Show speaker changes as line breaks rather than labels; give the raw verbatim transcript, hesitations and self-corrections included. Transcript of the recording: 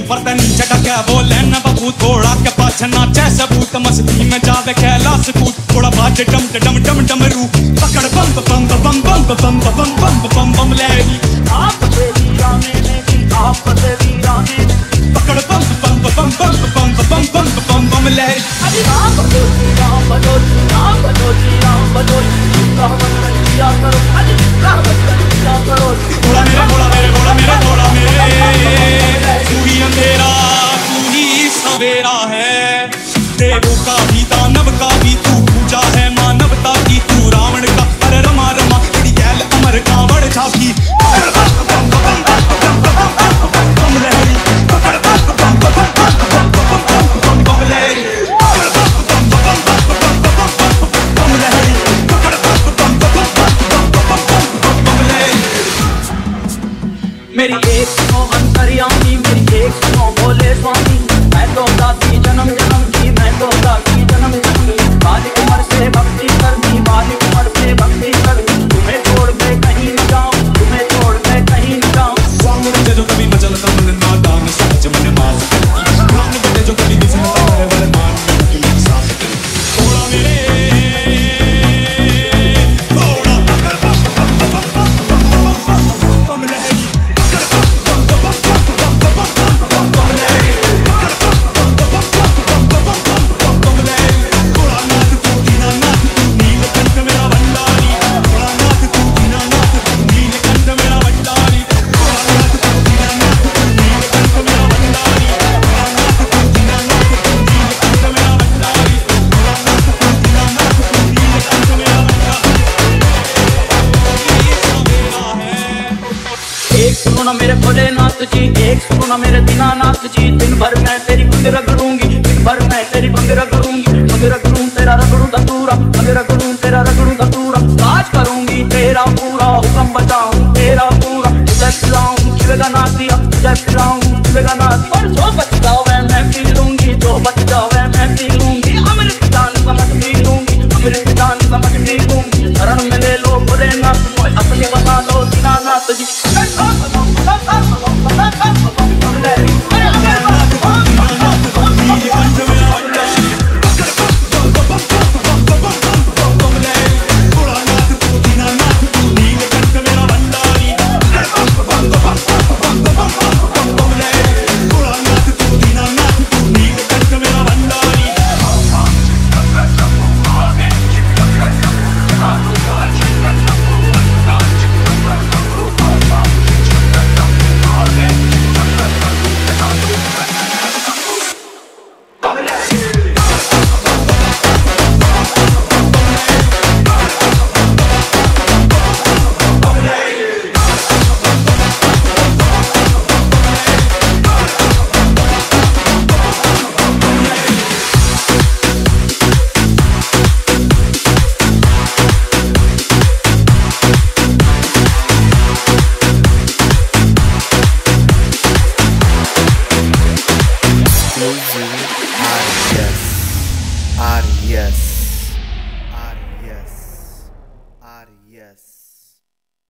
ऊपर ते नीचे टके बोले न बबू थोड़ा के पाछे नाचे सबूत मस्ती में जावे कैलाश कूद थोड़ा बाजे डम डम डम डमरू पकड़ बम बम बम बम बम बम बम बम बम लहरी
आप तेरी राने में आप तेरी राने में
पकड़ बम बम बम बम बम बम बम बम बम लहरी
अरे राम बदोजी राम बदोजी राम बदोजी राम बदोजी राम किया करो अरे राम किया करो
बोला मेरे बोला मेरे बोला मेरे बोला मेरे तू ही अंधेरा तू ही सवेरा है देवों का भी दानव का भी तू पूजा है मानवता की तू रावण का अरे रमा रमा तेरी गैल अमर कांवड़ झांकी
मेरी एक सुनो अंतर्यामी मेरी एक सुनो भोले स्वामी मैं तो दासी जन्म जन्म की मैं तो दासी जन्म जन्म की बालिक उम्र से भक्ति करनी बालिक उम्र से भक्ति करनी तुम्हें छोड़ के कहीं न जाऊं तुम्हें छोड़ के कहीं न जाऊं
स्वामी मुझे जो कभी मचलता मन नादा में सच मन मार स्वामी मुझे जो कभी दिसता है वरदान की मेरी सांस थोड़ा मेरे
मेरे भोलेनाथ जी एक सुनो ना मेरे दीनानाथ जी दिन भर मैं तेरी भंग रगड़ूंगी दिन भर मैं तेरी भंग रगड़ूंगी भंग रगड़ूं तेरा रगड़ूं धतूरा भंग रगड़ूं तेरा रगड़ूं धतूरा राज करूंगी तेरा पूरा हुक्म बताऊं तेरा पूरा तुझे खिलाऊं खिलेगा ना दिया तुझे खिलाऊं खिलेगा ना और जो बच जावे मैं पी लूंगी जो बच जावे मैं पी लूंगी अमृत जान समझ पी लूंगी अमृत जान समझ पी लूंगी शरण में ले लो भोलेनाथ मोय अपने बना लो दीनानाथ जी
Yes.